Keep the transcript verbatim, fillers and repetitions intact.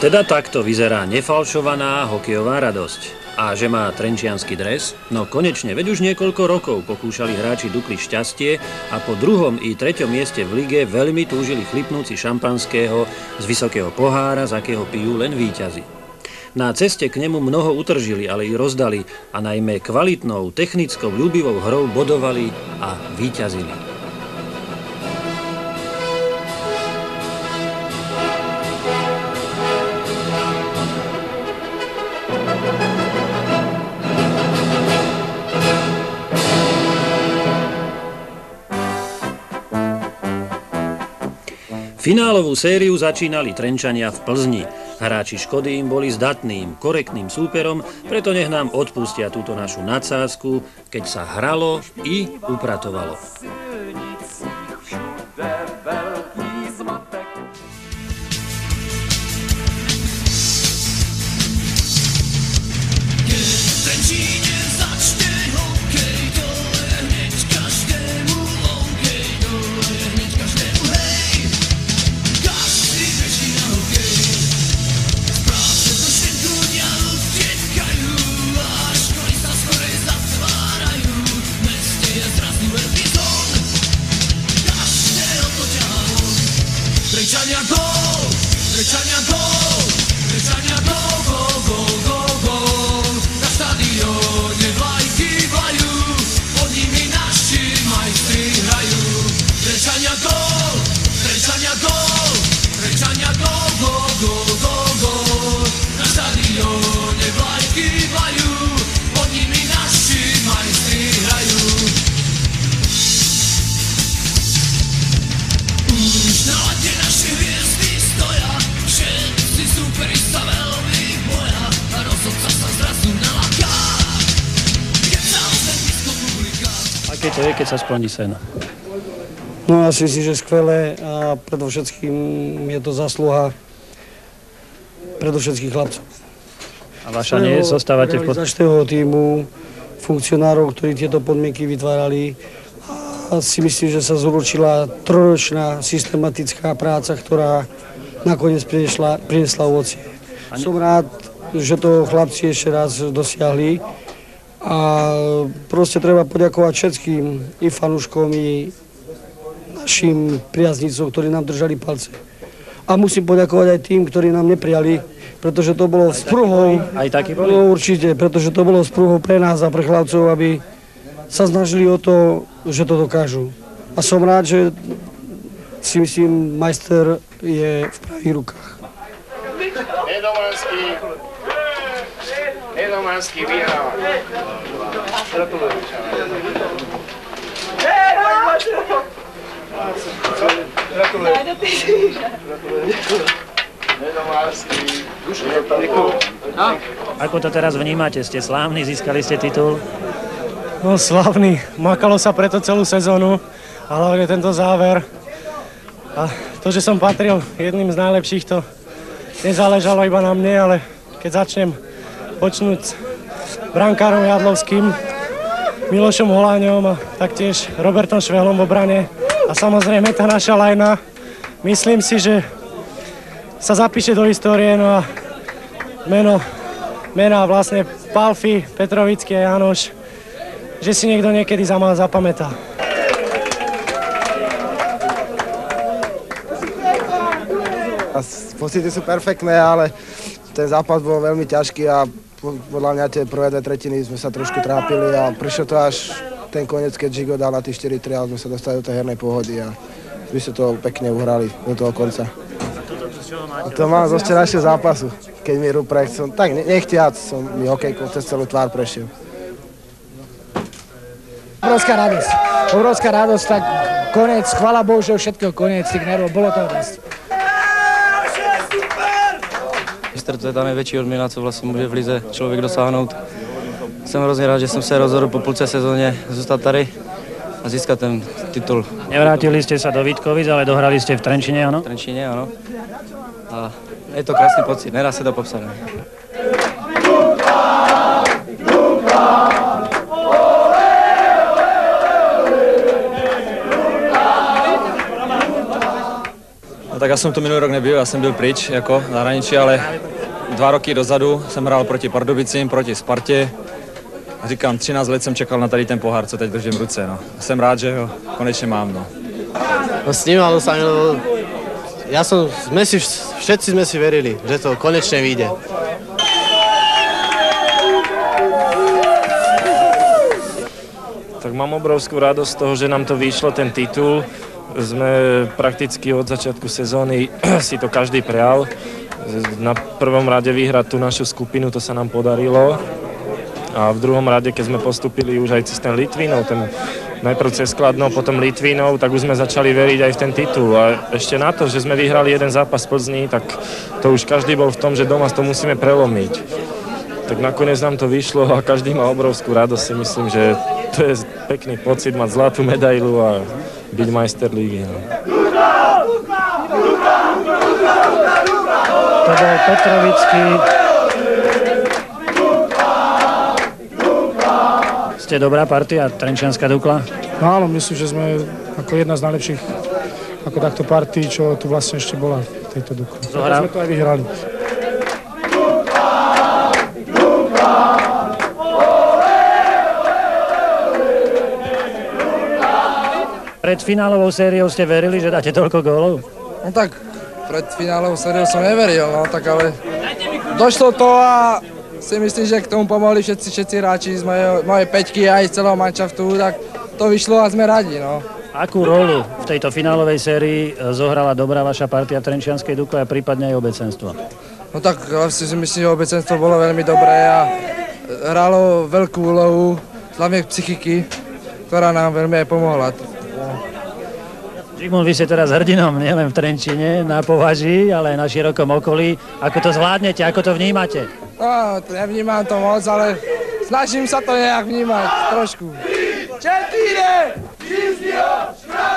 Teda takto vyzerá nefalšovaná hokejová radosť. A že má trenčiansky dres? No konečne, veď už niekoľko rokov pokúšali hráči Dukly šťastie a po druhom i treťom mieste v lige veľmi túžili chlipnúci šampanského z vysokého pohára, z akého pijú len víťazi. Na ceste k nemu mnoho utržili, ale i rozdali a najmä kvalitnou, technickou, ľúbivou hrou bodovali a víťazili. Finálovú sériu začínali Trenčania v Plzni. Hráči Škody im boli zdatným, korektným súperom, preto nech nám odpustia túto našu nadsázku, keď sa hralo i upratovalo. Trenčania gól, Trenčania gól, Trenčania gól, gól, gól, gól, gól. Na štadióne vlajky vlajú, pod nimi naši majstri hrajú. Trenčania gól, Trenčania gól, Trenčania gól, gól, gól, gól, gól. Na štadióne vlajky vlajú, pod nimi naši majstri hrajú. Už na lade naše hviezdy stoja, všetci súperi sa veľmi boja a rozhodca sa zrazu naláka, keď sa ozve blízko publika. Aké to je, keď sa splní sen? No asi si, že skvelé a predovšetkým je to zasluha predovšetkých chlapcov. A vaša nie? Zostávate v pod... realizačného tímu, funkcionárov, ktorí tieto podmienky vytvárali. A si myslím, že sa zúročila trojročná systematická práca, ktorá nakoniec priniesla, priniesla ovocie. Som rád, že to chlapci ešte raz dosiahli a proste treba poďakovať všetkým i fanúškom, i našim priaznicom, ktorí nám držali palce. A musím poďakovať aj tým, ktorí nám neprijali, pretože to bolo sprúhou. Aj takí boli? No určite, pretože to bolo sprúhou pre nás a pre chlapcov, aby sa snažili o to, že to dokážu. A som rád, že si myslím, majster je v pravých rukách. Nedomanský, Nedomanský vyhráva. Gratulujem. Nedomanský. Ako to teraz vnímate? Ste slávni, získali ste titul? No slavný, makalo sa preto celú sezónu, a hlavne tento záver. A to, že som patril jedným z najlepších, to nezáležalo iba na mne, ale keď začnem počnúť s brankárom Jadlovským, Milošom Holáňom a taktiež Robertom Švehlom v obrane a samozrejme tá naša lajna, myslím si, že sa zapíše do histórie, no a meno, mená vlastne Palfi, Petrovický a Janoš, že si niekto niekedy za ma zapamätá. Pocity sú perfektné, ale ten zápas bol veľmi ťažký a podľa mňa tie prvé dve tretiny sme sa trošku trápili a prišlo to až ten koniec, keď Žigo dal na tých štyri tri a sme sa dostali do tej hernej pohody a my sme to pekne uhrali do toho konca. A to mám zo včerajšieho zápasu, keď mi Ruprecht som, tak nechtiac som mi hokejkou cez celú tvár prešiel. Obrovská radosť, obrovská radosť, tak koniec, chvála Bohu, že všetkého koniec, tých nervov, bolo to dosť. Mistr, to je tá najväčší odmiena, co vlastne môže v lize človek dosáhnout. Som hrozně rád, že som sa rozhodol po půlce sezóně zůstat tady a získat ten titul. Nevrátili ste sa do Vítkovic, ale dohrali ste v Trenčine, áno? V Trenčine, áno. A je to krásny pocit, nedá sa to popsať. tak já jsem tu minulý rok nebyl, já jsem byl pryč jako zahraničí, ale dva roky dozadu jsem hrál proti Pardubicím, proti Spartě. A říkám, třináct let jsem čekal na tady ten pohár, co teď držím v ruce. No. Jsem rád, že ho konečně mám. No. No snímalo sa mi, lebo ja som, sme si, všetci sme si verili, že to konečne vyjde. Tak mám obrovskú radosť z toho, že nám to vyšlo, ten titul. Sme prakticky od začiatku sezóny si to každý prial. Na prvom rade vyhrať tú našu skupinu, to sa nám podarilo. A v druhom rade, keď sme postupili už aj cez ten Litvínov, ten najprv cez Kladno, potom Litvínov, tak už sme začali veriť aj v ten titul. A ešte na to, že sme vyhrali jeden zápas v Plzni, tak to už každý bol v tom, že doma to musíme prelomiť. Tak nakoniec nám to vyšlo a každý má obrovskú radosť. Si myslím, že to je pekný pocit mať zlatú medailu a byť majster lígy. No. To bol Petrovický. Ste dobrá partia, Trenčianska Dukla? No áno, myslím, že sme ako jedna z najlepších ako takto partí, čo tu vlastne ešte bola v tejto Dukle. Zohral... sme to aj vyhrali. Pred finálovou sériou ste verili, že dáte toľko gólov? No tak, pred finálovou sériou som neveril, no tak ale došlo to a si myslím, že k tomu pomohli všetci, všetci hráči z mojej, mojej peťky aj z celého manšaftu, tak to vyšlo a sme radi, no. Akú rolu v tejto finálovej sérii zohrala dobrá vaša partia v Trenčianskej Dukle a prípadne aj obecenstvo? No tak si myslím, že obecenstvo bolo veľmi dobré a hralo veľkú úlohu, hlavne psychiky, ktorá nám veľmi aj pomohla. Žigmund, vy ste teraz hrdinom nielen v Trenčine na považí, ale aj na širokom okolí. Ako to zvládnete, ako to vnímate? No, nevnímam to moc, ale snažím sa to nejak vnímať trošku. Četyre!